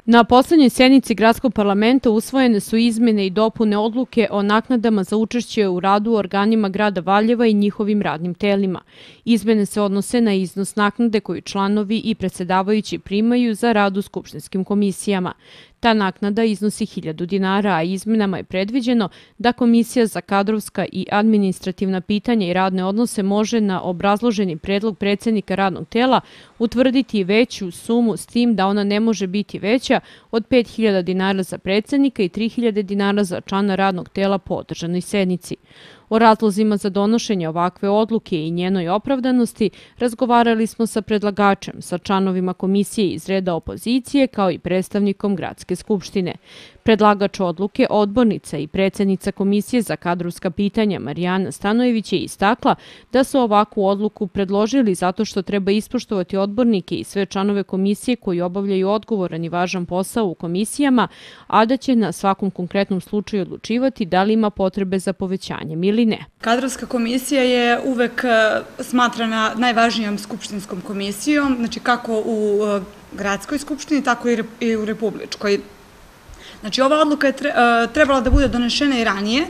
Na poslednjoj sednici Gradskog parlamenta usvojene su izmene i dopune odluke o naknadama za učešće u radu u organima grada Valjeva i njihovim radnim telima. Izmene se odnose na iznos naknade koju članovi i predsedavajući primaju za rad u skupštinskim komisijama. Ta naknada iznosi 1000 dinara, a izmenama je predviđeno da Komisija za kadrovska i administrativna pitanja i radne odnose može na obrazloženi predlog predsednika radnog tela utvrditi veću sumu, s tim da ona ne može biti veća od 5000 dinara za predsednika i 3000 dinara za člana radnog tela po održanoj sednici. O razlozima za donošenje ovakve odluke i njenoj opravdanosti razgovarali smo sa predlagačem, sa članovima komisije iz reda opozicije, kao i predstavnikom Gradske skupštine. Predlagač odluke, odbornica i predsednica Komisije za kadrovska pitanja Marijana Stanojević je istakla da su ovakvu odluku predložili zato što treba ispoštovati odbornike i sve članove komisije koji obavljaju odgovoran i važan posao u komisijama, a da će na svakom konkretnom slučaju odlučivati da li ima potrebe za povećanjem ili ne. Kadrovska komisija je uvek smatrana najvažnijom skupštinskom komisijom, znači kako u Gradskoj skupštini, tako i u Republičkoj. Znači, ova odluka je trebala da bude donesena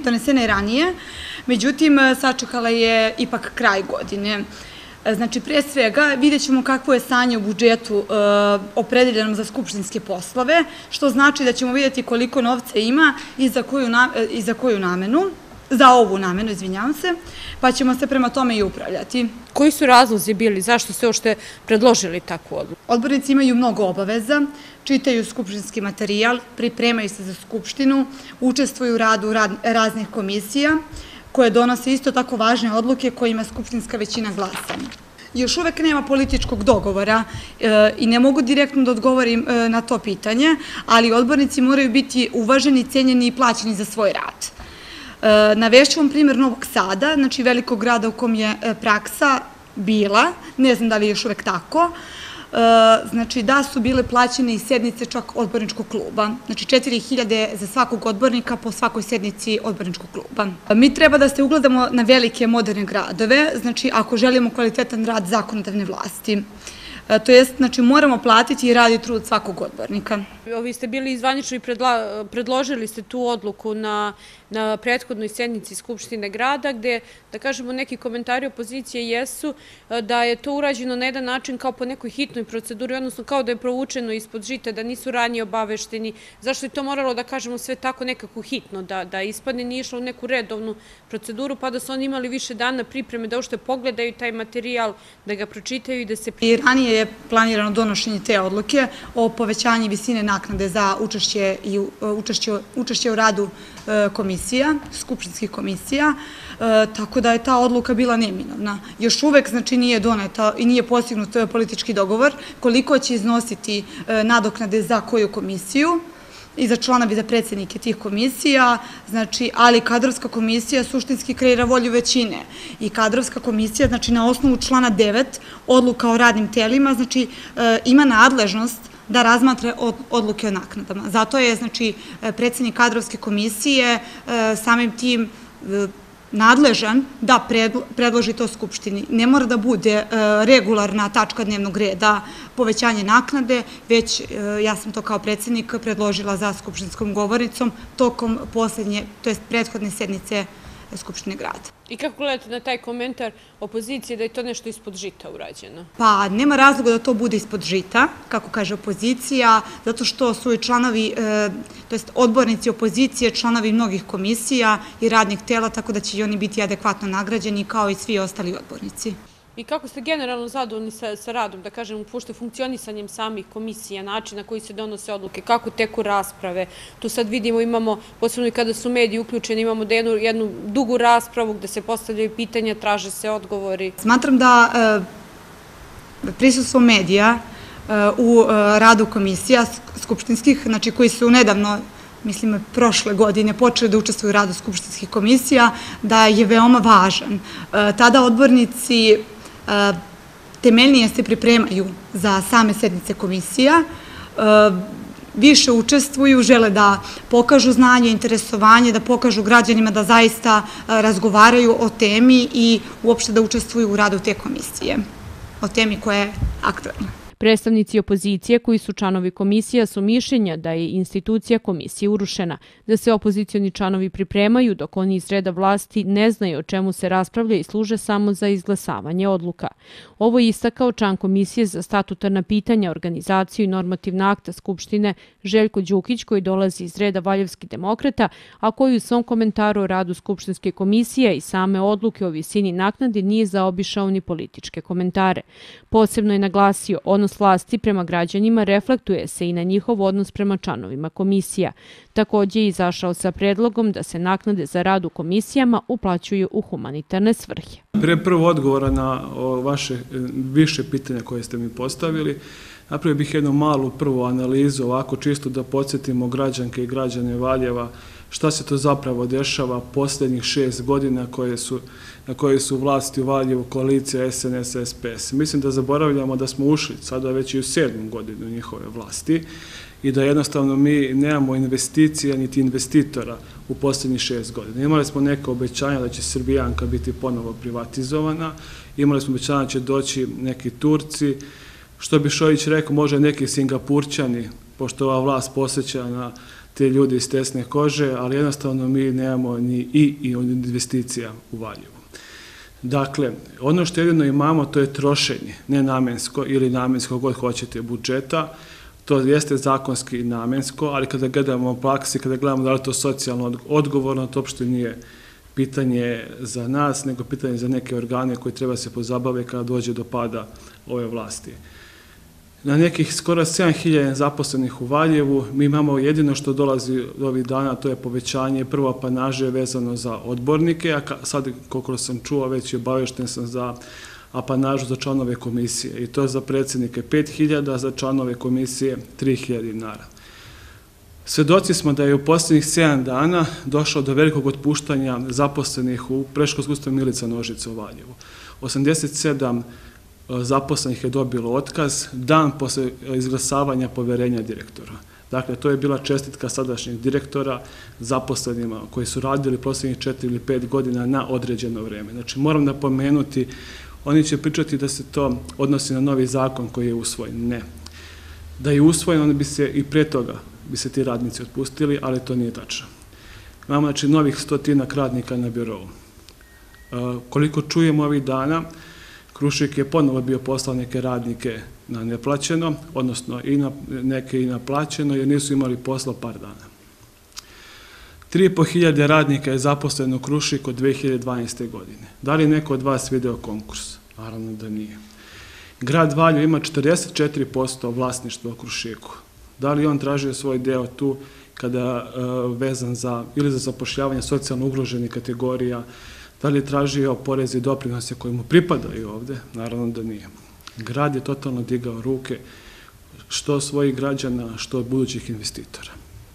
i ranije, međutim, sačekala je ipak kraj godine. Znači, pre svega, vidjet ćemo kakvo je stanje u budžetu opredeljenom za skupštinske poslove, što znači da ćemo vidjeti koliko novca ima i za koju namenu, za ovu namenu, izvinjavam se, pa ćemo se prema tome i upravljati. Koji su razlozi bili? Zašto ste uopšte predložili takvu odluku? Odbornici imaju mnogo obaveza, čitaju skupštinski materijal, pripremaju se za skupštinu, učestvuju u radu raznih komisija koje donose isto tako važne odluke kojima skupštinska većina glasa. Još uvek nema političkog dogovora i ne mogu direktno da odgovorim na to pitanje, ali odbornici moraju biti uvaženi, cenjeni i plaćeni za svoj rad. Navešću vam primjer Novog Sada, znači velikog grada u kom je praksa bila, ne znam da li je još uvek tako, znači da su bile plaćene i sednice čak odborničkog kluba, znači 4000 za svakog odbornika po svakoj sednici odborničkog kluba. Mi treba da se ugledamo na velike moderne gradove, znači ako želimo kvalitetan rad zakonodavne vlasti. To jest, znači, moramo platiti i rad i trud svakog odbornika. Vi ste bili zvanični i predložili ste tu odluku na prethodnoj sednici Skupštine grada, gde, da kažemo, neki komentari opozicije jesu da je to urađeno na jedan način kao po nekoj hitnoj proceduri, odnosno kao da je provučeno ispod žita, da nisu ranije obavešteni. Zašto je to moralo, da kažemo, sve tako nekako hitno, da ispadne, nije išlo u neku redovnu proceduru, pa da su oni imali više dana pripreme, da uopšte pogledaju taj materijal, da ga pročitaju i da se... I ranije je planirano donošenje te odluke o povećanju visine naknade za učešće u radu komisija, skupštinskih komisija, tako da je ta odluka bila neminovna. Još uvek, znači, nije doneta i nije postignut politički dogovor koliko će iznositi nadoknade za koju komisiju i za članovi, za predsednike tih komisija, znači, ali kadrovska komisija suštinski kreira volju većine i kadrovska komisija, znači, na osnovu člana 9 odluka o radnim telima, znači, ima nadležnost da razmatre odluke o naknadama. Zato je, znači, predsednik kadrovske komisije samim tim nadležan da predloži to Skupštini. Ne mora da bude regularna tačka dnevnog reda povećanje naknade, već ja sam to kao predsednik predložila za skupštinskom govornicom tokom poslednje, to jest prethodne sednice Skupštine grada. I kako gledate na taj komentar opozicije da je to nešto ispod žita urađeno? Pa nema razloga da to bude ispod žita, kako kaže opozicija, zato što su i članovi, to jest odbornici opozicije, članovi mnogih komisija i radnih tela, tako da će i oni biti adekvatno nagrađeni kao i svi ostali odbornici. I kako ste generalno zadovoljni sa radom, da kažem, uopšte funkcionisanjem samih komisija, načina koji se donose odluke, kako teku rasprave? Tu sad vidimo, imamo, posebno i kada su mediji uključeni, imamo jednu dugu raspravu gde se postavljaju pitanja, traže se odgovori. Smatram da prisustvo medija u radu komisija skupštinskih, znači koji su nedavno, mislim, prošle godine počeli da učestvuju u radu skupštinskih komisija, da je veoma važan. Tada odbornici temeljnije se pripremaju za same sednice komisija, više učestvuju, žele da pokažu znanje, interesovanje, da pokažu građanima da zaista razgovaraju o temi i uopšte da učestvuju u radu te komisije, o temi koja je aktuelna. Predstavnici opozicije koji su članovi komisija su mišljenja da je institucija komisije urušena, da se opozicioni članovi pripremaju dok oni iz reda vlasti ne znaju o čemu se raspravlja i služe samo za izglasavanje odluka. Ovo je istakao član Komisije za statutarna pitanja, organizaciju i normativna akta Skupštine Željko Đukić, koji dolazi iz reda valjevskih demokrata, a koji u svom komentaru o radu Skupštinske komisije i same odluke o visini naknade nije zaobišao ni političke komentare. Posebno je naglasio, odnos vlasti prema građanima reflektuje se i na njihov odnos prema članovima komisija. Također je izašao sa predlogom da se naknade za rad u komisijama uplaćuju u humanitarne svrhe. Prije prvo odgovora na vaše više pitanja koje ste mi postavili, napravio bih jednu malu prvu analizu, ovako čisto da podsjetimo građanke i građane Valjeva šta se to zapravo dešava posljednjih 6 godina na koje su vlasti u Valjevu koalicija SNS-SPS. Mislim da zaboravljamo da smo ušli sada već i u 7. godinu njihove vlasti i da jednostavno mi nemamo investicija niti investitora u posljednjih 6 godina. Imali smo neke obećanja da će Srbijanka biti ponovo privatizovana, imali smo obećanja da će doći neki Turci, što bi Šojić rekao, može neki Singapurčani, pošto ova vlast posjeća na te ljudi iz tesne kože, ali jednostavno mi nemamo ni investicija u Valjevu. Dakle, ono što jedino imamo to je trošenje, nenamensko ili namensko, god hoćete, budžeta. To jeste zakonski i namensko, ali kada gledamo u praksi, kada gledamo da li to socijalno odgovorno, to uopšte nije pitanje za nas, nego pitanje za neke organe koji treba se pozabaviti kada dođe do pada ove vlasti. Na nekih skoro 7.000 zaposlenih u Valjevu mi imamo jedino što dolazi ovih dana, to je povećanje prvo apanaže vezano za odbornike, a sad, koliko sam čuo, već je obavešten sam za apanažu za članove komisije i to za predsjednike 5.000, za članove komisije 3.000 dinara. Svedoci smo da je u posljednjih 7 dana došlo do velikog otpuštanja zaposlenih u predškolskoj ustanovi Milica Nožica u Valjevu. 87 zaposlenih je dobilo otkaz dan posle izglasavanja poverenja direktora. Dakle, to je bila čestitka sadašnjeg direktora zaposlenima koji su radili posljednjih 4 ili 5 godina na određeno vreme. Znači, moram napomenuti, oni će pričati da se to odnosi na novi zakon koji je usvojen. Ne. Da je usvojen, onda bi se i pre toga bi se ti radnici otpustili, ali to nije tačno. Imamo, znači, novih 100 radnika na birovu. Koliko čujemo ovih dana, Krušik je ponovo bio poslao neke radnike na neplaćeno, odnosno neke i na plaćeno, jer nisu imali posla par dana. 3.500 radnika je zaposleno u Krušiku od 2012. godine. Da li neko od vas video konkurs? Naravno da nije. Grad Valjevo ima 44% vlasništva u Krušiku. Da li on tražio svoj deo tu kada vezan za ili za zapošljavanje socijalno ugroženih kategorija, da li je tražio poreze i doprinose koji mu pripadaju ovde? Naravno da nije. Grad je totalno digao ruke što svojih građana, što od budućih investitora.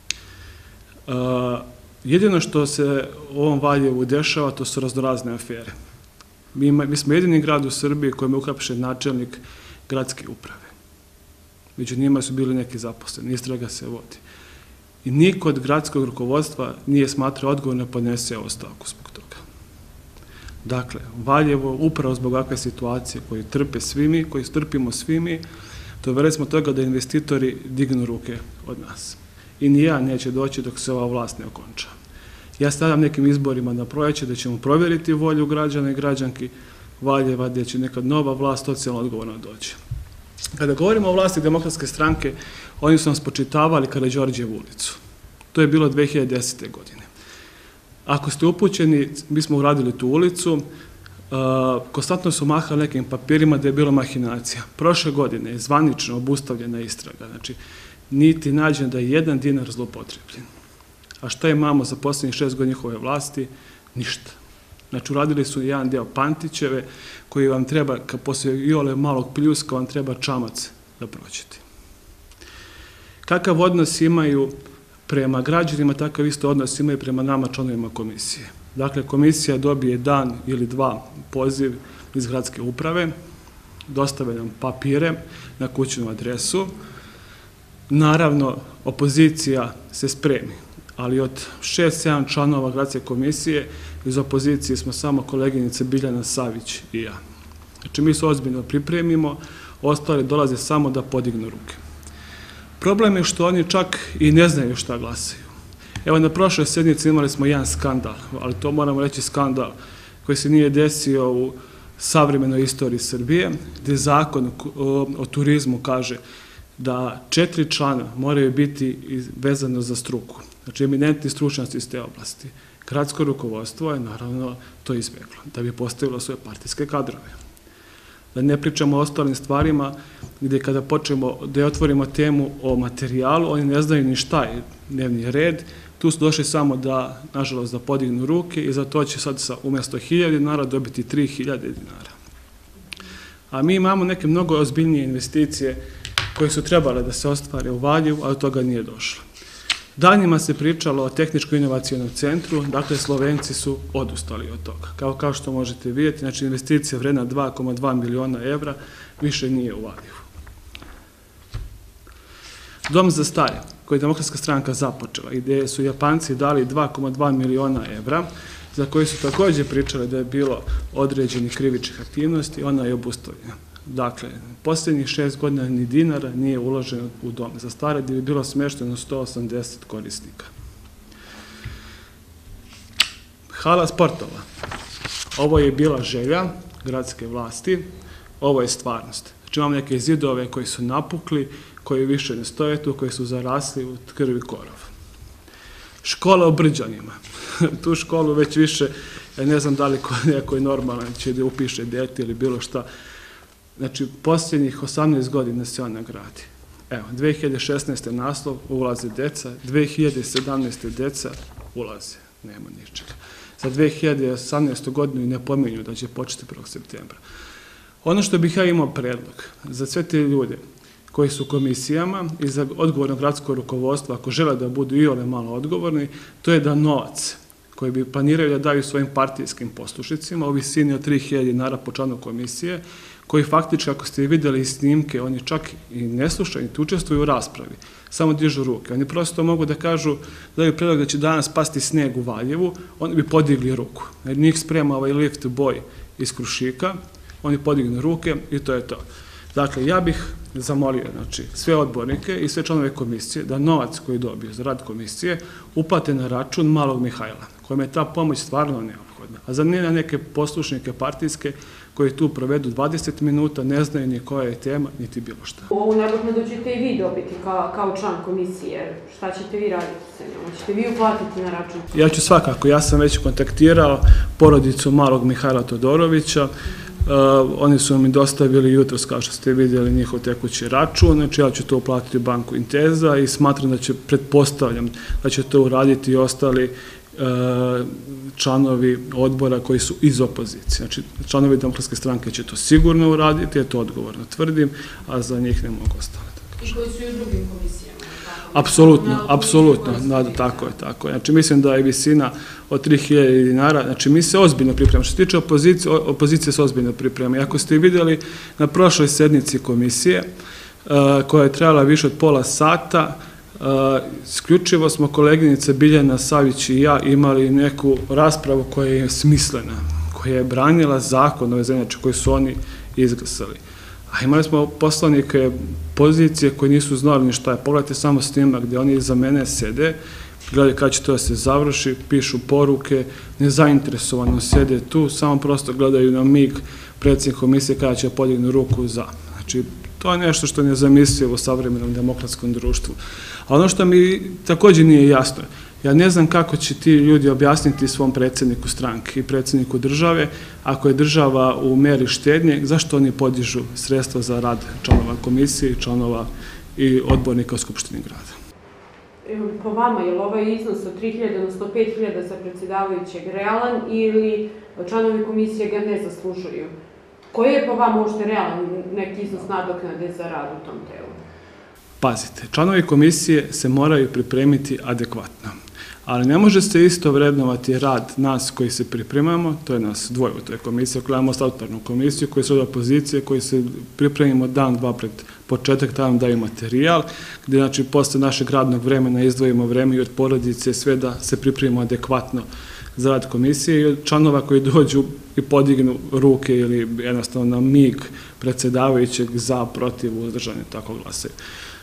Jedino što se u ovom Valjevu dešava, to su raznorazne afere. Mi smo jedini grad u Srbiji kojem je uhapšen načelnik gradske uprave. Među njima su bili neki zaposleni, istraga se vodi. I niko od gradskog rukovodstva nije smatrao odgovorno podnese ostavku zbog toga. Dakle, Valjevo, upravo zbog ovakve situacije koju trpe svi koji trpimo svi mi, doveli smo toga da investitori dignu ruke od nas. I nijedan neće doći dok se ova vlast ne okonča. Ja stavljam nekim izborima na proleće da ćemo provjeriti volju građana i građanki Valjeva, gdje će neka nova vlast socijalno odgovorno doći. Kada govorimo o vlasti Demokratske stranke, oni su nam spočitavali Karađorđevu ulicu. To je bilo 2010. godine. Ako ste upućeni, mi smo uradili tu ulicu, konstantno su mahali nekim papirima da je bilo mahinacija. Prošle godine je zvanično obustavljena istraga, znači niti nađen da je 1 dinar zloupotrebljen. A šta imamo za posljednjih 6 godina njihove vlasti? Ništa. Znači, uradili su jedan deo Pantićeve, koji vam treba, kad poslije iole malog pljuska, vam treba čamac da prođete. Kakav odnos imaju prema građanima, takav isto odnos imaju prema nama, članovima komisije. Dakle, komisija dobije dan ili 2 poziv iz gradske uprave, dostave nam papire na kućnu adresu. Naravno, opozicija se spremi, ali od 6-7 članova gradske komisije iz opozicije smo samo koleginica Biljana Savić i ja. Znači, mi se ozbiljno pripremimo, ostali dolaze samo da podignu ruke. Problem je što oni čak i ne znaju šta glasaju. Evo, na prošloj sjednici imali smo jedan skandal, ali to moramo reći skandal koji se nije desio u savremenoj istoriji Srbije, gdje zakon o turizmu kaže da 4 člana moraju biti vezano za struku, znači eminentni stručnjaci iz te oblasti. Gradsko rukovodstvo je naravno to izbjeglo, da bi postavilo svoje partijske kadrove. Da ne pričamo o ostalim stvarima gdje kada počnemo da otvorimo temu o materijalu, oni ne znaju ni šta je dnevni red, tu su došli samo da, nažalost, da podignu ruke i za to će sad umjesto 1000 dinara dobiti 3000 dinara. A mi imamo neke mnogo ozbiljnije investicije koje su trebale da se ostvare u Valjevu, a od toga nije došlo. Danima se pričalo o tehničko-inovacijonom centru, dakle Slovenci su odustali od toga. Kao što možete vidjeti, znači investicija vredna 2,2 miliona evra više nije u Valjevu. Dom za stare, koji je Demokratska stranka započela i gdje su Japanci dali 2,2 miliona evra, za koji su također pričali da je bilo određenih krivičnih aktivnosti, ona je obustavljena. Dakle, posljednjih 6 godina ni dinara nije uloženo u dom za stare, gdje bi bilo smješteno 180 korisnika. Hala sportova. Ovo je bila želja gradske vlasti, ovo je stvarnost. Znači imamo neke zidove koji su napukli, koji više ne stoje tu, koji su zarasli u krvi korov. Škola u Brđanima. Tu školu već više, ne znam da li neko je normalan će da upiše dete ili bilo šta. Znači, posljednjih 18 godina se ona gradi. Evo, 2016. naslov ulaze deca, 2017. deca ulaze, nema ničega. Za 2018. godinu ne pominju da će početi 1. septembra. Ono što bih ja imao predlog za sve te ljude koji su komisijama i za odgovorno gradsko rukovodstvo, ako žele da budu i one malo odgovorni, to je da novac koji bi planiraju da daju svojim partijskim poslušnicima u visini od 3000 dinara po članu komisije, koji faktički, ako ste vidjeli iz snimke, oni čak i ne slušaju, niti učestvuju u raspravi, samo dižu ruke. Oni prosto mogu da kažu, daju predlog da će danas pasti sneg u Valjevu, oni bi podigli ruku. Jer njih sprema ovaj lift boj iz Krušika, oni podignu ruke i to je to. Dakle, ja bih zamolio sve odbornike i sve članove komisije da novac koji dobiju za rad komisije uplate na račun Malog Mihajla, kojem je ta pomoć stvarno neophodna. A za neke poslušnike partijske koji tu provedu 20 minuta, ne znaju ni koja je tema, niti bilo šta. Ovu nadoknadu ćete i vi dobiti kao član komisije. Šta ćete vi raditi sa njom? Ćete vi uplatiti na račun? Ja ću svakako. Ja sam već kontaktirao porodicu Malog Mihajla Todorovića. Oni su mi dostavili jutros, kao što ste vidjeli, njihov tekući račun. Znači, ja ću to uplatiti u banku Inteza i smatram da će, pretpostavljam, da će to uraditi i ostali članovi odbora koji su iz opozicije. Znači, članovi Demokratske stranke će to sigurno uraditi, ja to odgovorno tvrdim, a za njih ne mogu ostale. I koji su i u drugim komisijama? Apsolutno, tako je. Znači, mislim da je visina od 3000 dinara, znači mi se ozbiljno pripremamo. Što se tiče opozicije se ozbiljno priprema. I ako ste vidjeli na prošloj sednici komisije, koja je trajala više od pola sata, isključivo smo koleginica Biljana Savić i ja imali neku raspravu koja je smislena, koja je branila zakon ove zemlje koji su oni izglasali. A imali smo poslanike pozicije koji nisu znali ni šta je. Pogledajte samo snimak gdje oni iza mene sede, gledaju kada će to da se završi, pišu poruke, nezainteresovano sede tu, samo prosto gledaju na mig predsjednik komisije kada će podignu ruku za. Znači, to je nešto što je nezamislivo u savremenom demokratskom društvu. A ono što mi također nije jasno, ja ne znam kako će ti ljudi objasniti svom predsjedniku stranke i predsjedniku države, ako je država u meri štednje, zašto oni podižu sredstva za rad članova komisije, članova i odbornika u Skupštini grada. Po vama, je li ovaj iznos od 3000, odnosno 5000 za predsjedavajućeg realan ili članovi komisije ga ne zaslužuju? Koji je po vama uopšte realan neki iznos nadoknade za rad u tom telu? Pazite, članovi komisije se moraju pripremiti adekvatno, ali ne može se isto vrednovati rad nas koji se pripremamo, to je nas dvoje u toj komisiji, ako imamo statutarnu komisiju koji su od opozicije, koji se pripremimo dan, dva pred početak, tamo daju materijal, gdje znači posle našeg radnog vremena izdvojimo vreme i od porodice sve da se pripremimo adekvatno za rad komisije i od članova koji dođu i podignu ruke ili jednostavno na mig predsjedavajućeg za, protiv, uzdržanje, tako glasaju.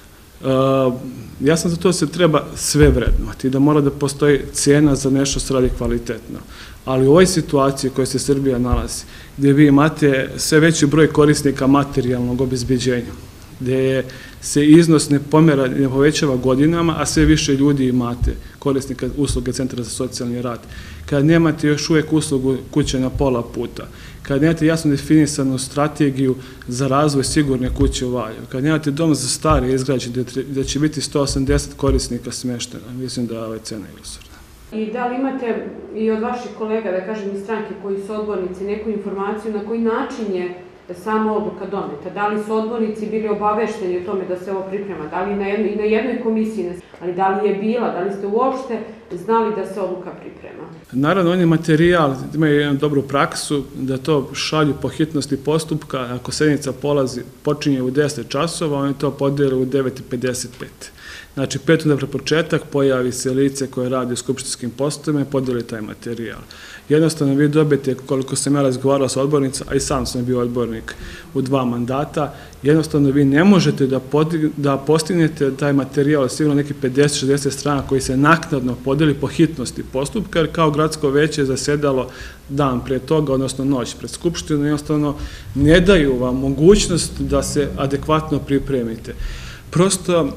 Ja sam za to se treba sve vrednovati, da mora da postoji cijena za nešto se radi kvalitetno. Ali u ovoj situaciji u kojoj se Srbija nalazi, gdje vi imate sve veći broj korisnika materijalnog obezbeđenja, gdje se iznos ne povećava godinama, a sve više ljudi imate korisnika usluge Centra za socijalni rad. Kad nemate još uvijek uslugu kuće na pola puta, kad nemate jasno definisanu strategiju za razvoj sigurne kuće u Valjevu, kad nemate dom za stare izgrađen, da će biti 180 korisnika smještena, mislim da je ova cena ilusorna. I da li imate i od vaših kolega, da kažem iz stranke koji su odbornici, neku informaciju na koji način je sama odluka doneta? Da li su odbornici bili obavešteni o tome da se ovo priprema? Da li i na jednoj komisiji? Ali da li je bila? Da li ste uopšte znali da se odluka priprema? Naravno, on je materijal, imaju jednu dobru praksu da to šalju po hitnosti postupka. Ako sednica počinje u 10 časova, oni to podijele u 9:55. Znači, 5 minuta pred početak pojavi se lice koje radi u skupštinskim poslovima i podijeli taj materijal. Jednostavno, vi dobijete, koliko sam ja razgovarao sa odbornicom, a i sam sam bio odbornik u 2 mandata, jednostavno vi ne možete da postignete taj materijal, sigurno neki 50-60 strana koji se naknadno podijeli po hitnosti postupka, jer kao gradsko veće je zasedalo dan prije toga, odnosno noć pred skupštinu, jednostavno ne daju vam mogućnost da se adekvatno pripremite. Prosto,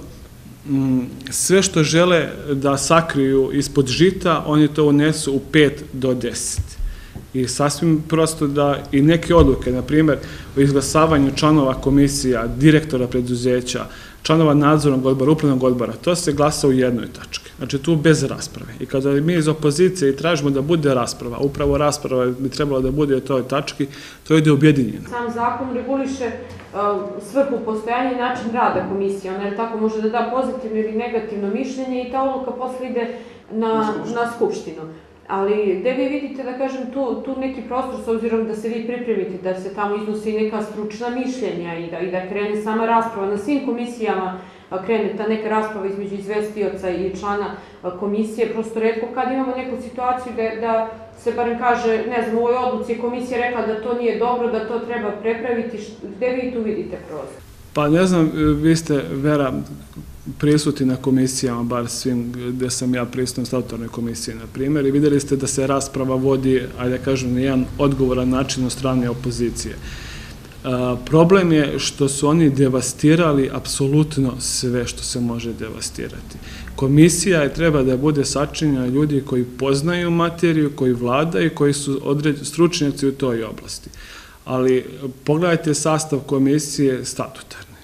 sve što žele da sakriju ispod žita, oni to unesu u 5 do 10. I sasvim prosto da i neke odluke, na primjer, o izglasavanju članova komisija, direktora preduzeća, članova nadzornog odbora, upravnog odbora, to se glasa u jednoj tački. Znači tu bez rasprave. I kada mi iz opozicije tražimo da bude rasprava, upravo rasprava bi trebalo da bude u toj tački, to ide objedinjeno. Sam zakon reguliše svrhu postojanja i način rada komisije. Ona tako može da da pozitivno ili negativno mišljenje i ta odluka posle ide na skupštinu. Ali gde vi vidite, da kažem, tu neki prostor, s obzirom da se vi pripremite, da se tamo iznosi neka stručna mišljenja i da krene sama rasprava na svim komisijama, krene ta neka rasprava između izvestioca i člana komisije, prosto retko kad imamo neku situaciju da se barem kaže, ne znam, u ovoj odluci komisija rekla da to nije dobro, da to treba prepraviti, gde vi tu vidite prostor? Pa ne znam, vi ste, Vera, prisutni na komisijama, bar svim gde sam ja prisutan statutornoj komisiji, na primjer, i vidjeli ste da se rasprava vodi, ajde da kažem, na jedan odgovoran način od strane opozicije. Problem je što su oni devastirali apsolutno sve što se može devastirati. Komisija treba da bude sačinjena ljudi koji poznaju materiju, koji vladaju, koji su stručnjaci u toj oblasti. Ali pogledajte sastav komisije statutarne.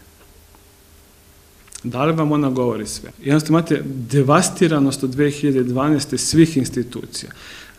Da li vam ona govori sve? Jednostavno imate devastiranost od 2012. svih institucija.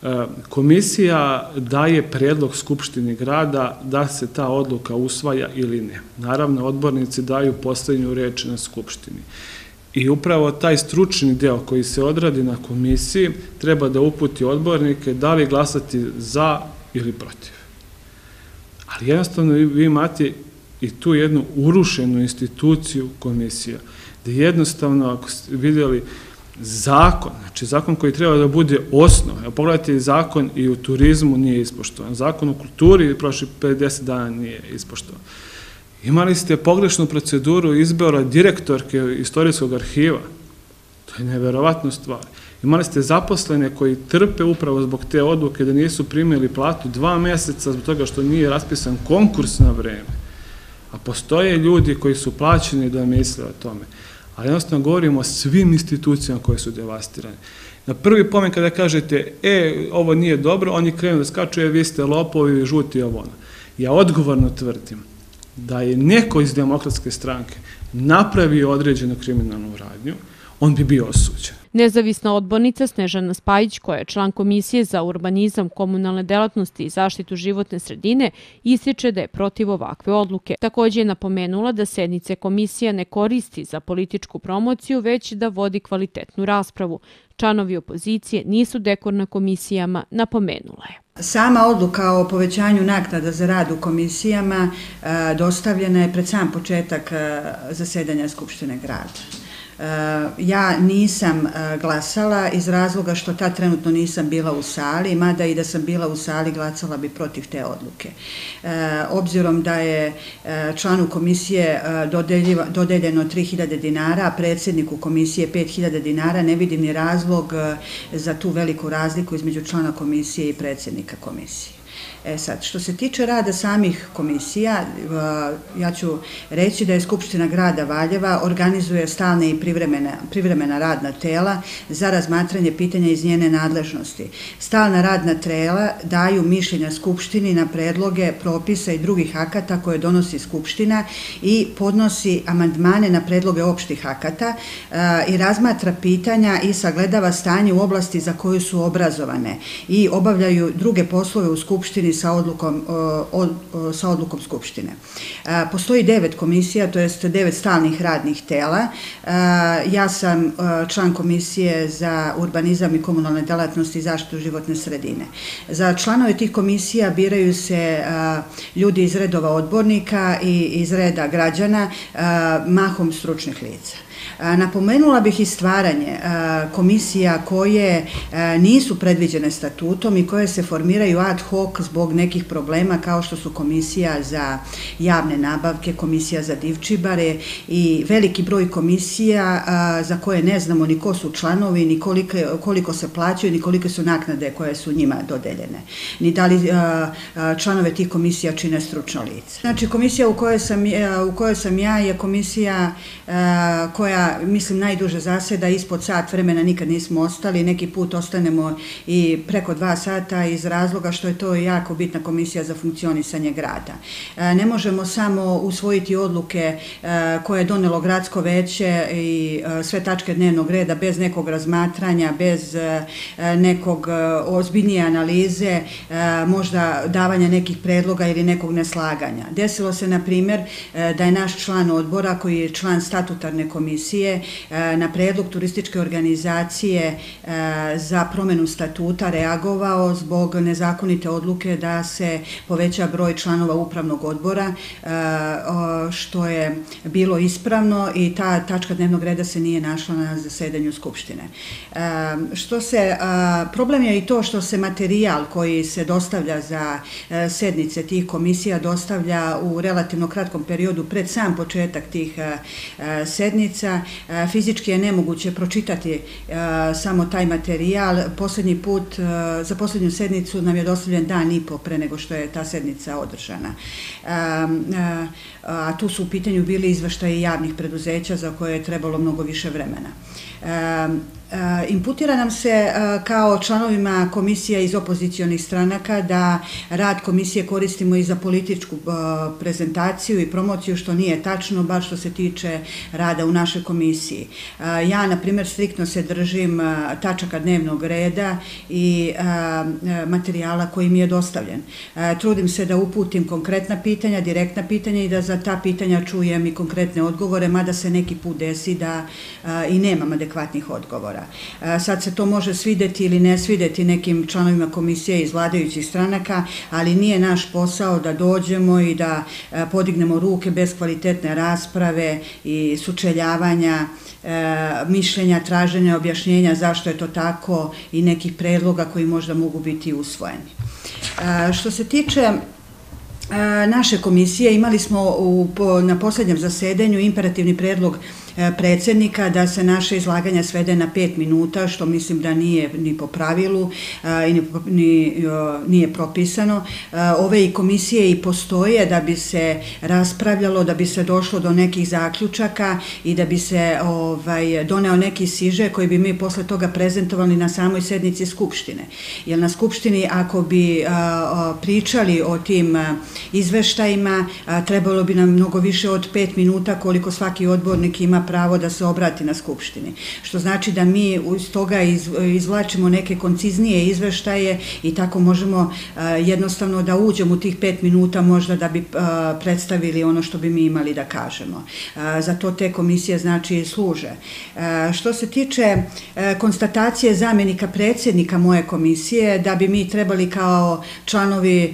Komisija daje predlog Skupštini grada da se ta odluka usvaja ili ne. Naravno, odbornici daju poslednju reč na Skupštini. I upravo taj stručni deo koji se odradi na komisiji treba da uputi odbornike da li glasati za ili protiv. Ali jednostavno vi imate i tu jednu urušenu instituciju komisija, gde jednostavno, ako ste vidjeli, zakon, znači zakon koji treba da bude osnov, pogledajte, zakon i u turizmu nije ispoštovan, zakon u kulturi prošli 50 dana nije ispoštovan. Imali ste pogrešnu proceduru izbora direktorke Istorijskog arhiva, to je neverovatna stvar. Imali ste zaposlene koji trpe upravo zbog te odluke da nisu primili platu 2 meseca zbog toga što nije raspisan konkurs na vreme. A postoje ljudi koji su plaćeni da misle o tome. Ali jednostavno govorimo o svim institucijama koje su devastirane. Na prvi pomen kada kažete, ovo nije dobro, oni krenu da skaču, vi ste lopovi, žuti ovo ono. Ja odgovorno tvrdim da je neko iz Demokratske stranke napravio određenu kriminalnu radnju, on bi bio osuđen. Nezavisna odbornica Snežana Spajić, koja je član Komisije za urbanizam, komunalne delatnosti i zaštitu životne sredine, ističe da je protiv ovakve odluke. Također je napomenula da sednice komisija ne koristi za političku promociju, već da vodi kvalitetnu raspravu. Članovi opozicije nisu dekor na komisijama, napomenula je. Sama odluka o povećanju naknada za rad u komisijama dostavljena je pred sam početak zasedanja Skupštine grada. Ja nisam glasala iz razloga što tad trenutno nisam bila u sali, mada i da sam bila u sali glasala bi protiv te odluke. Obzirom da je članu komisije dodeljeno 3.000 dinara, a predsjedniku komisije 5.000 dinara, ne vidim ni razlog za tu veliku razliku između člana komisije i predsjednika komisije. Sad, što se tiče rada samih komisija, ja ću reći da je Skupština grada Valjeva organizuje stalne i privremena radna tela za razmatranje pitanja iz njene nadležnosti. Stalna radna tela daju mišljenja Skupštini na predloge, propisa i drugih akata koje donosi Skupština i podnosi amandmane na predloge opštih akata i razmatra pitanja i sagledava stanje u oblasti za koju su obrazovane i obavljaju druge poslove u Skupštini sa odlukom Skupštine. Postoji 9 komisija, to jest 9 stalnih radnih tela. Ja sam član Komisije za urbanizam i komunalne delatnosti i zaštitu životne sredine. Za članove tih komisija biraju se ljudi iz redova odbornika i iz reda građana, mahom stručnih lica. Napomenula bih i stvaranje komisija koje nisu predviđene statutom i koje se formiraju ad hoc zbog nekih problema kao što su komisija za javne nabavke, komisija za divčibare i veliki broj komisija za koje ne znamo ni ko su članovi, ni koliko se plaćaju, ni kolike su naknade koje su njima dodeljene, ni da li članove tih komisija čine stručno lice. Znači, komisija u kojoj sam ja je komisija koja, mislim, najduže zaseda, ispod sat vremena nikad nismo ostali, neki put ostanemo i preko 2 sata iz razloga što je to jako bitna komisija za funkcionisanje grada. Ne možemo samo usvojiti odluke koje je donelo gradsko veće i sve tačke dnevnog reda bez nekog razmatranja, bez nekog ozbiljnije analize, možda davanja nekih predloga ili nekog neslaganja. Desilo se, na primjer, da je naš član odbora, koji je član statutarne komisije, na predlog turističke organizacije za promenu statuta reagovao zbog nezakonite odluke da se poveća broj članova upravnog odbora, što je bilo ispravno i ta tačka dnevnog reda se nije našla na zasedanju Skupštine. Problem je i to što se materijal koji se dostavlja za sednice tih komisija dostavlja u relativno kratkom periodu pred sam početak tih sednica. Fizički je nemoguće pročitati samo taj materijal. Poslednji put, za poslednju sednicu nam je dostavljen dan i po pre nego što je ta sednica održana. A tu su u pitanju bili izveštaji javnih preduzeća za koje je trebalo mnogo više vremena. Imputira nam se kao članovima komisija iz opozicionih stranaka da rad komisije koristimo i za političku prezentaciju i promociju, što nije tačno, bar što se tiče rada u našoj komisiji. Ja, na primjer, striktno se držim tačaka dnevnog reda i materijala koji mi je dostavljen. Trudim se da uputim konkretna pitanja, direktna pitanja i da za ta pitanja čujem i konkretne odgovore, mada se neki put desi da i nemam adekvatnih odgovora. Sad se to može svideti ili ne svideti nekim članovima komisije iz vladajućih stranaka, ali nije naš posao da dođemo i da podignemo ruke bez kvalitetne rasprave i sučeljavanja, mišljenja, traženja, objašnjenja zašto je to tako i nekih predloga koji možda mogu biti usvojeni. Što se tiče naše komisije, imali smo na poslednjem zasedanju imperativni predlog predsjednika da se naše izlaganja svede na 5 minuta, što mislim da nije ni po pravilu i nije propisano. Ove komisije i postoje da bi se raspravljalo, da bi se došlo do nekih zaključaka i da bi se doneo neki siže koji bi mi posle toga prezentovali na samoj sednici Skupštine. Jer na Skupštini, ako bi pričali o tim izveštajima, trebalo bi nam mnogo više od 5 minuta koliko svaki odbornik ima pravo da se obrati na Skupštini. Što znači da mi iz toga izvlačimo neke konciznije izveštaje i tako možemo jednostavno da uđemo u tih 5 minuta možda da bi predstavili ono što bi mi imali da kažemo. Za to te komisije znači služe. Što se tiče konstatacije zamjenika predsjednika moje komisije, da bi mi trebali kao članovi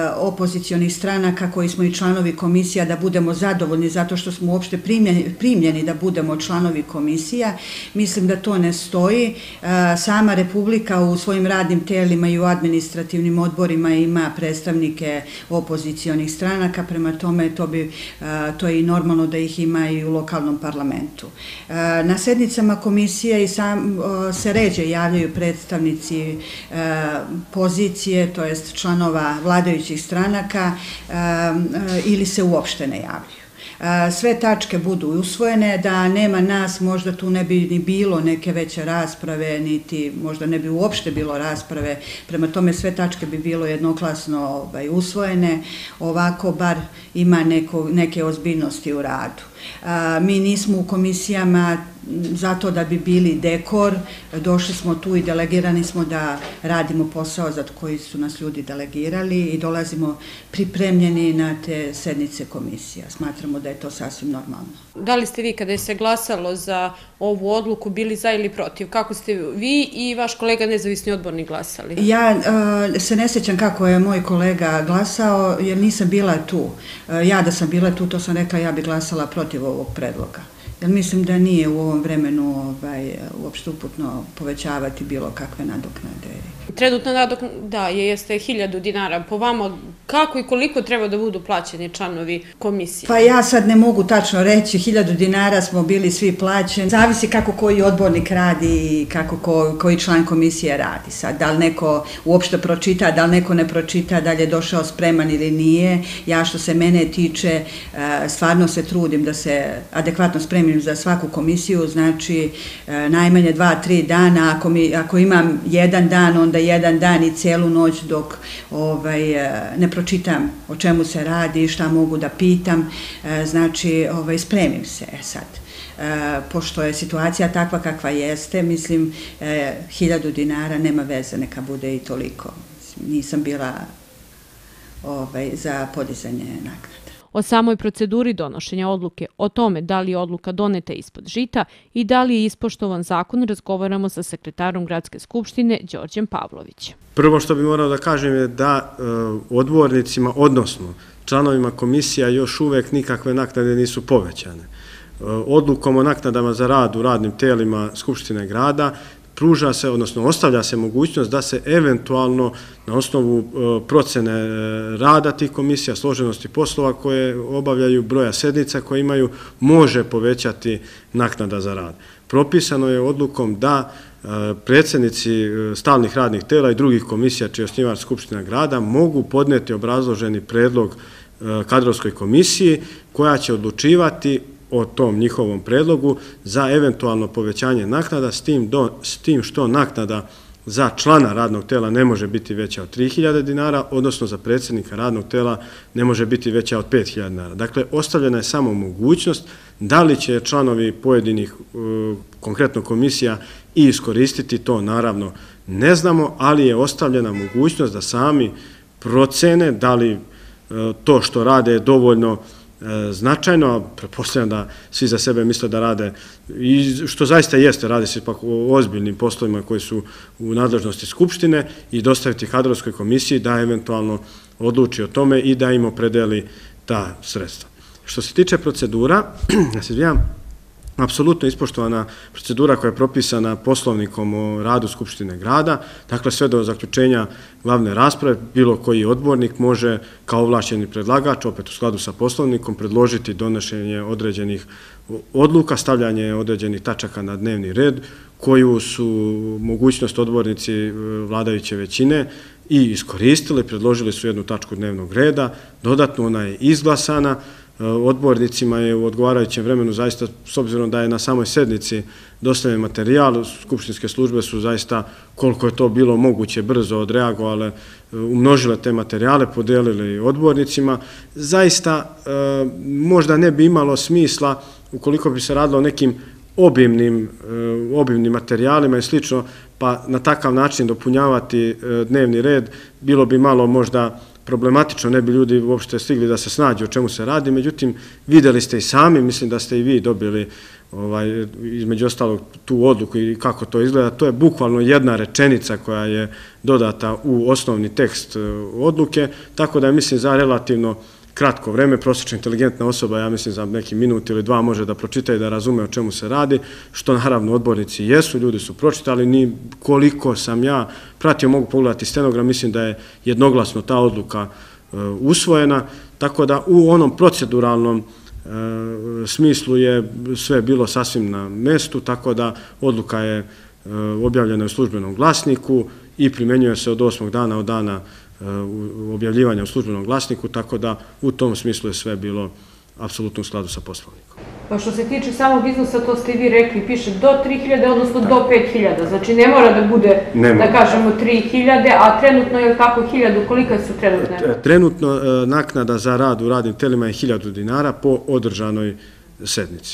opozicionih stranaka koji smo i članovi komisija da budemo zadovoljni zato što smo uopšte primljeni pripremljeni da budemo članovi komisija. Mislim da to ne stoji. Sama Republika u svojim radnim telima i u administrativnim odborima ima predstavnike opozicionih stranaka, prema tome to je i normalno da ih ima i u lokalnom parlamentu. Na sednicama komisije se ređe javljaju predstavnici pozicije, to jest članova vladajućih stranaka, ili se uopšte ne javljaju. Sve tačke budu usvojene, da nema nas, možda tu ne bi ni bilo neke veće rasprave, niti možda ne bi uopšte bilo rasprave, prema tome sve tačke bi bilo jednoglasno usvojene, ovako bar ima neke ozbiljnosti u radu. Mi nismo u komisijama zato da bi bili dekor, došli smo tu i delegirani smo da radimo posao za koji su nas ljudi delegirali i dolazimo pripremljeni na te sednice komisija. Smatramo da je to sasvim normalno. Da li ste vi, kada je se glasalo za ovu odluku, bili za ili protiv? Kako ste vi i vaš kolega nezavisni odbornik glasali? Ja se ne sjećam kako je moj kolega glasao, jer nisam bila tu. Ja da sam bila tu, to sam rekla, ja bi glasala protiv ovog predloga. Jer mislim da nije u ovom vremenu uopšte uputno povećavati bilo kakve nadoknade. Trenutna nadoknada jeste 1000 dinara. Po vama, kako i koliko treba da budu plaćeni članovi komisije? Pa ja sad ne mogu tačno reći, 1000 dinara smo bili svi plaćeni. Zavisi kako koji odbornik radi i kako koji član komisije radi. Sad, da li neko uopšte pročita, da li neko ne pročita, da li je došao spreman ili nije. Ja što se mene tiče, stvarno se trudim da se adekvatno spremim za svaku komisiju, znači najmanje 2-3 dana, ako imam jedan dan, onda jedan dan i celu noć dok ne pročitam o čemu se radi, šta mogu da pitam, znači spremim se sad. Pošto je situacija takva kakva jeste, mislim 1000 dinara nema veze, neka bude i toliko. Nisam bila za podizanje naknada. O samoj proceduri donošenja odluke, o tome da li je odluka doneta ispod žita i da li je ispoštovan zakon, razgovaramo sa sekretarom Gradske skupštine Đorđem Pavlovićem. Prvo što bih morao da kažem je da odbornicima, odnosno članovima komisija, još uvek nikakve naknade nisu povećane. Odlukom o naknadama za rad u radnim telima Skupštine grada pruža se, odnosno ostavlja se mogućnost da se eventualno na osnovu procene rada tih komisija, složenosti poslova koje obavljaju, broja sednica koje imaju, može povećati naknada za rad. Propisano je odlukom da predsjednici stalnih radnih tela i drugih komisija čiji je osnivač Skupština grada mogu podneti obrazloženi predlog kadrovskoj komisiji koja će odlučivati o tom njihovom predlogu za eventualno povećanje naknada, s tim što naknada za člana radnog tela ne može biti veća od 3000 dinara, odnosno za predsjednika radnog tela ne može biti veća od 5000 dinara. Dakle, ostavljena je samo mogućnost da li će članovi pojedinih, konkretno komisija, i iskoristiti to, naravno ne znamo, ali je ostavljena mogućnost da sami procene da li to što rade je dovoljno značajno, pretpostavljam da svi za sebe misle da rade, i što zaista jeste, radi se pak o ozbiljnim poslovima koji su u nadležnosti Skupštine, i dostaviti kadrovskoj komisiji da eventualno odluči o tome i da im opredeli ta sredstva. Što se tiče procedura, ja se izvinjam, apsolutno ispoštovana procedura koja je propisana Poslovnikom o radu Skupštine grada, dakle sve do zaključenja glavne rasprave, bilo koji odbornik može kao ovlašćeni predlagač, opet u skladu sa Poslovnikom, predložiti donošenje određenih odluka, stavljanje određenih tačaka na dnevni red, koju su mogućnost odbornici vladajuće većine i iskoristili, predložili su jednu tačku dnevnog reda, dodatno ona je izglasana. Odbornicima je u odgovarajućem vremenu, zaista, s obzirom da je na samoj sednici dostavljen materijal, skupštinske službe su zaista, koliko je to bilo moguće, brzo odreagovale, umnožile te materijale, podelili odbornicima. Zaista, možda ne bi imalo smisla, ukoliko bi se radilo o nekim obimnim materijalima i slično, pa na takav način dopunjavati dnevni red, bilo bi malo možda problematično, ne bi ljudi uopšte stigli da se snađu o čemu se radi, međutim, videli ste i sami, mislim da ste i vi dobili između ostalog tu odluku i kako to izgleda. To je bukvalno jedna rečenica koja je dodata u osnovni tekst odluke, tako da mislim za relativno kratko vreme, prosječno inteligentna osoba, ja mislim za neki minut ili dva može da pročita i da razume o čemu se radi, što naravno odbornici jesu, ljudi su pročitali, ni koliko sam ja pratio, mogu pogledati stenogram, mislim da je jednoglasno ta odluka usvojena, tako da u onom proceduralnom smislu je sve bilo sasvim na mestu, tako da odluka je objavljena u službenom glasniku i primjenjuje se od 8. dana od dana objavljivanja u službenom glasniku, tako da u tom smislu je sve bilo apsolutno u skladu sa Poslovnikom. Pa što se tiče samog iznosa, to ste i vi rekli, piše do 3.000, odnosno do 5.000, znači ne mora da bude, da kažemo, 3.000, a trenutno je tako 1.000, kolika su trenutne? Trenutno naknada za rad u radnim telima je 1.000 dinara po održanoj sednici.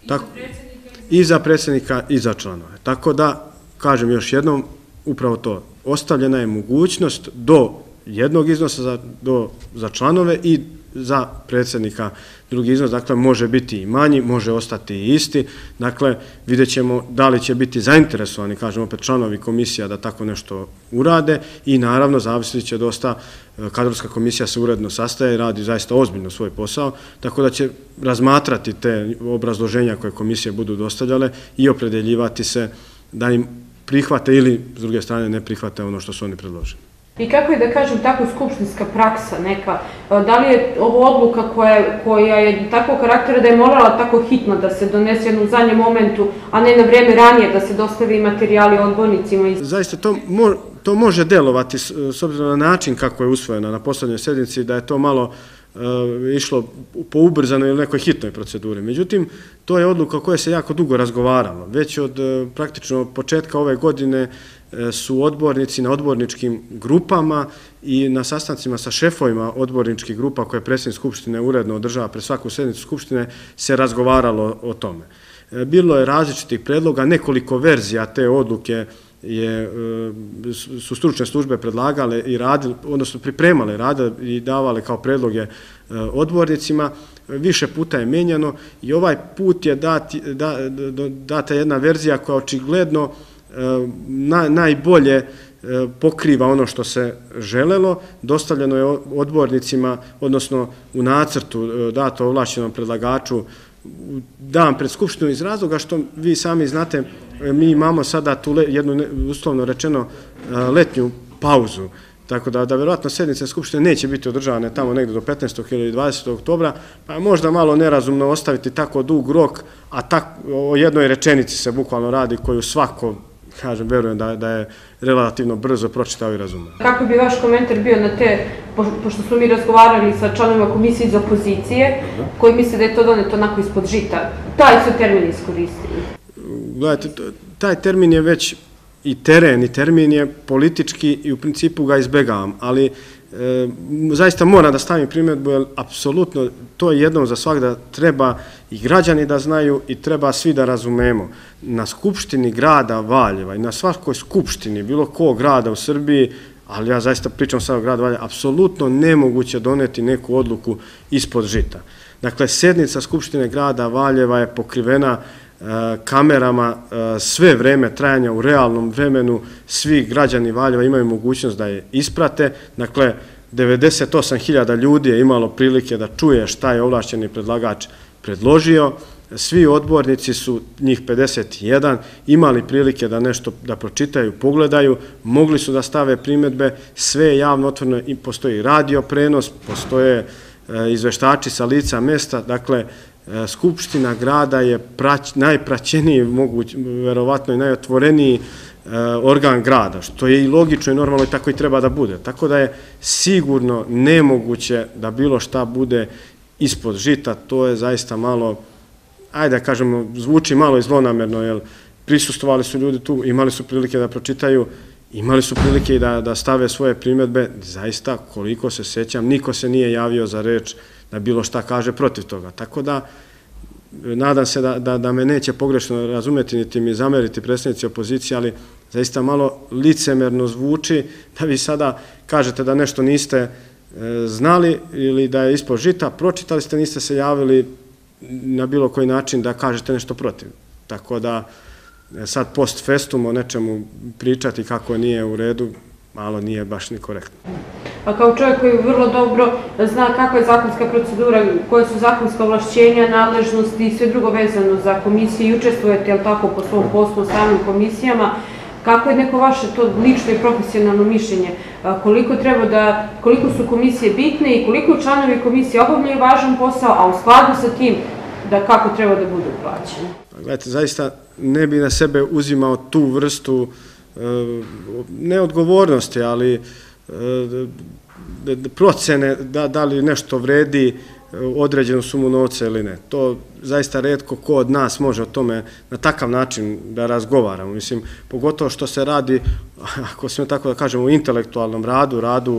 I za predsjednika i za članove. Tako da, kažem još jednom, upravo to, ostavljena je mogućnost do jednog iznosa za članove i za predsjednika drugi iznos, dakle može biti i manji, može ostati i isti, dakle vidjet ćemo da li će biti zainteresovani, kažem opet, članovi komisija da tako nešto urade i naravno zavisit će dosta, kadrovska komisija se uredno sastaje i radi zaista ozbiljno svoj posao, tako da će razmatrati te obrazloženja koje komisije budu dostavljale i opredeljivati se da im prihvate ili s druge strane ne prihvate ono što su oni predložili. I kako je, da kažem, tako skupštinska praksa neka? Da li je ovo odluka koja je takvog karaktera da je morala tako hitno da se donese jednom zadnjem momentu, a ne na vreme ranije da se dostavi materijali odbornicima? Zaista to može delovati s obzirom na način kako je usvojena na poslednjoj sednici, da je to malo išlo po ubrzanoj ili nekoj hitnoj proceduri. Međutim, to je odluka o kojoj se jako dugo razgovaralo. Već od praktično početka ove godine su odbornici na odborničkim grupama i na sastancima sa šefovima odborničkih grupa koje predsjednik Skupštine uredno održava pred svaku sednicu Skupštine se razgovaralo o tome. Bilo je različitih predloga, nekoliko verzija te odluke su stručne službe predlagale i radile, odnosno pripremale, radile i davale kao predloge odbornicima. Više puta je menjano i ovaj put je data jedna verzija koja očigledno najbolje pokriva ono što se želelo. Dostavljeno je odbornicima, odnosno u nacrtu dato ovlašćenom predlagaču dan pred Skupštinu iz razloga što vi sami znate, mi imamo sada tu jednu, uslovno rečeno, letnju pauzu. Tako da verovatno sednice Skupštine neće biti održavane tamo negde do 15. ili 20. oktobra, pa je možda malo nerazumno ostaviti tako dug rok, a o jednoj rečenici se bukvalno radi koju svako, kažem, verujem da je relativno brzo pročitao i razumeo. Kako bi vaš komentar bio na te, pošto smo mi razgovarali sa članovima komisije iz opozicije, koji misle da je to doneto onako ispod žita, taj su termin iskoristili? Gledajte, taj termin je već i teren i termin je politički i u principu ga izbegavam, ali zaista moram da stavim primjedbu, jer apsolutno to je jednom za svak da treba i građani da znaju i treba svi da razumemo. Na Skupštini grada Valjeva i na svakoj skupštini bilo kog grada u Srbiji, ali ja zaista pričam sad o gradu Valjeva, apsolutno nemoguće doneti neku odluku ispod žita. Dakle, sednica Skupštine grada Valjeva je pokrivena kamerama sve vreme trajanja u realnom vremenu, svi građani Valjeva imaju mogućnost da je isprate. Dakle, 98.000 ljudi je imalo prilike da čuje šta je ovlašćeni predlagač predložio. Svi odbornici su, njih 51, imali prilike da nešto da pročitaju, pogledaju, mogli su da stave primjedbe, sve je javno otvoreno i postoji radio prenos, postoje izveštači sa lica mesta, dakle, Skupština grada je najpraćeniji, verovatno i najotvoreniji organ grada, što je i logično i normalno i tako i treba da bude. Tako da je sigurno nemoguće da bilo šta bude ispod žita, to je zaista malo, ajde da kažemo, zvuči malo i zlonamerno, jer prisustvovali su ljudi tu, imali su prilike da pročitaju, imali su prilike i da stave svoje primjedbe, zaista koliko se sećam, niko se nije javio za reč da bilo šta kaže protiv toga. Tako da, nadam se da me neće pogrešno razumeti niti mi zameriti predstavnici opozicije, ali zaista malo licemerno zvuči da vi sada kažete da nešto niste znali ili da je ispod žita, pročitali ste, niste se javili na bilo koji način da kažete nešto protiv. Tako da sad post festum o nečemu pričati kako nije u redu, malo nije baš ni korektno. kao čovjek koji vrlo dobro zna kakva je zakonska procedura, koje su zakonska ovlašćenja, nadležnosti i sve drugo vezano za komisije i učestvujete, jel tako, po svom poslu u samim komisijama, kako je neko vaše to lično i profesionalno mišljenje? Koliko su komisije bitne i koliko članovi komisije obavljaju važan posao, a u skladu sa tim kako treba da budu plaćeni? Gledajte, zaista ne bi na sebe uzimao tu vrstu neodgovornosti, ali procene da li nešto vredi određenu sumu novca ili ne. To zaista retko ko od nas može o tome na takav način da razgovaramo. Mislim, pogotovo što se radi, ako smo tako da kažemo, u intelektualnom radu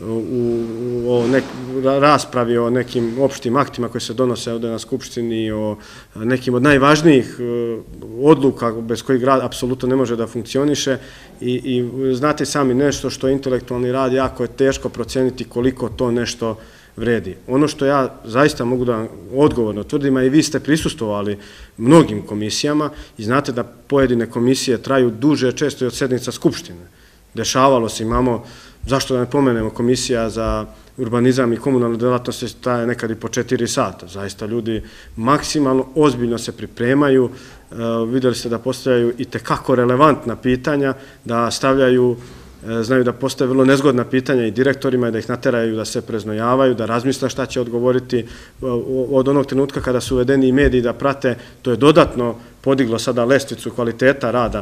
u raspravi o nekim opštim aktima koji se donose ovdje na Skupštini, o nekim od najvažnijih odluka bez kojih grad apsolutno ne može da funkcioniše i znate sami nešto što je intelektualni rad, jako je teško proceniti koliko to nešto vredi. Ono što ja zaista mogu da odgovorno tvrdim, a i vi ste prisustvovali mnogim komisijama i znate da pojedine komisije traju duže često i od sednica Skupštine. Dešavalo se, imamo, zašto da ne pomenemo, komisija za urbanizam i komunalne delatnosti traje nekad i po 4 sata. Zaista ljudi maksimalno ozbiljno se pripremaju, vidjeli ste da postavljaju i tekako relevantna pitanja, da stavljaju, znaju da postaje vrlo nezgodna pitanja i direktorima i da ih nateraju da se preznojavaju, da razmisle šta će odgovoriti. Od onog trenutka kada su uvedeni i mediji da prate, to je dodatno podiglo sada lestvicu kvaliteta rada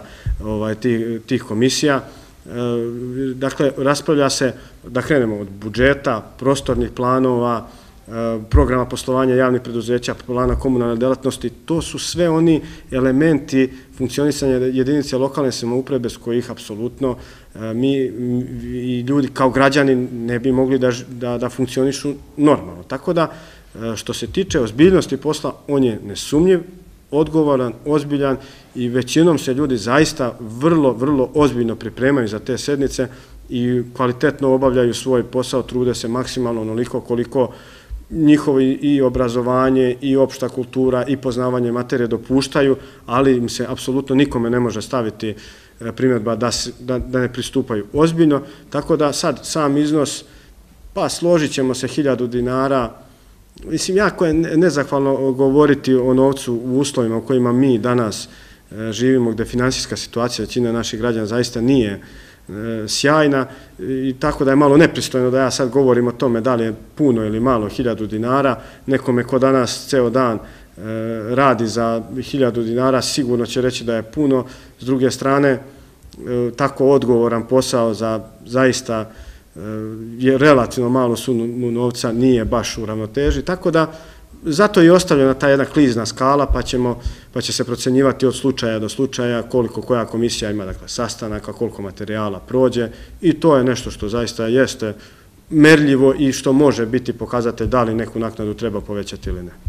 tih komisija. Dakle, raspravlja se, da krenemo od budžeta, prostornih planova, programa poslovanja javnih preduzeća, plana komunalne delatnosti, to su sve oni elementi funkcionisanja jedinice lokalne samouprave bez kojih apsolutno mi i ljudi kao građani ne bi mogli da funkcionišu normalno. Tako da, što se tiče ozbiljnosti posla, on je nesumnjiv, odgovoran, ozbiljan i većinom se ljudi zaista vrlo ozbiljno pripremaju za te sednice i kvalitetno obavljaju svoj posao, trude se maksimalno onoliko koliko njihovo i obrazovanje i opšta kultura i poznavanje materije dopuštaju, ali im se apsolutno nikome ne može staviti primjedba da ne pristupaju ozbiljno. Tako da sad sam iznos, pa složit ćemo se 1000 dinara, mislim, jako je nezahvalno govoriti o novcu u uslovima u kojima mi danas živimo, gde finansijska situacija većine naših građana zaista nije sjajna i tako da je malo nepristojno da ja sad govorim o tome da li je puno ili malo 1000 dinara. Nekome ko danas ceo dan radi za 1000 dinara sigurno će reći da je puno. S druge strane, tako odgovoran posao za zaista je relativno malo sumu novca, nije baš u ravnoteži, tako da zato je ostavljena ta jedna klizna skala, pa će se procenjivati od slučaja do slučaja koliko koja komisija ima, dakle, sastanaka, koliko materijala prođe i to je nešto što zaista jeste merljivo i što može biti pokazatelj da li neku naknadu treba povećati ili ne.